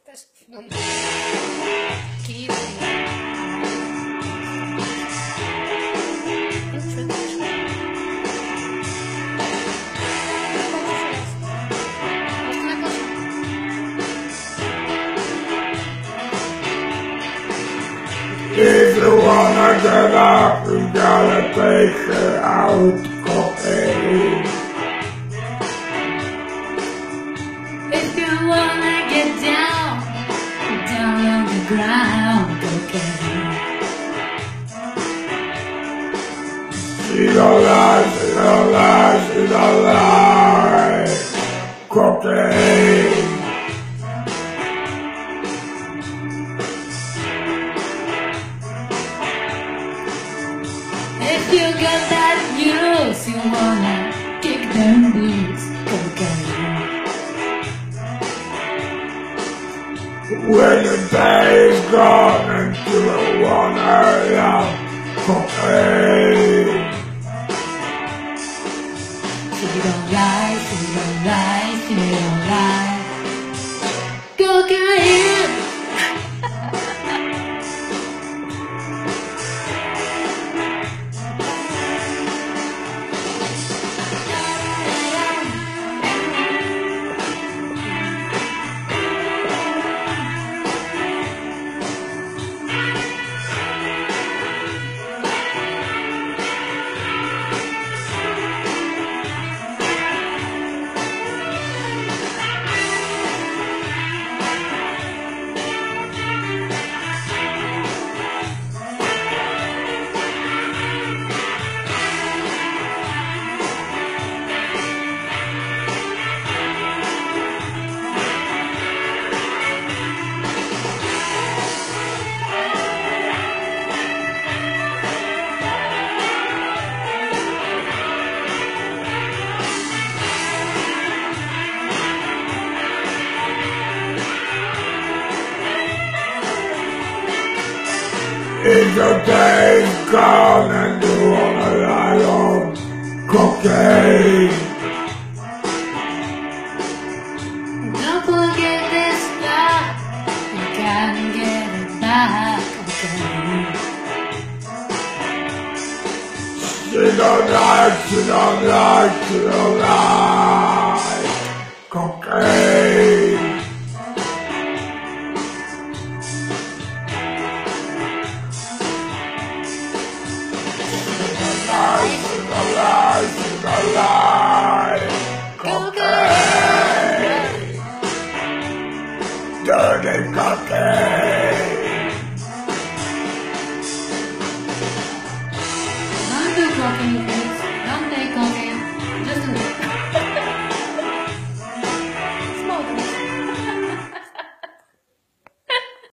Test. Keep If you wanna get up, you gotta take her out cocaine. If you wanna get down, down on the ground, cocaine. She don't lie, she don't lie, she don't lie. Cocaine. If you got that news, you wanna kick them boots, cocaine. When the day is gone and you don't wanna love cocaine. She don't lie, she don't lie, she don't lie. Cocaine! If your day is gone and you wanna lie on cocaine. Don't forget this stuff, you can't get it back, cocaine. She don't like, she don't like, she don't like cocaine. She don't like, she don't like cocaine. Dirty cocaine. I'm the cocaine.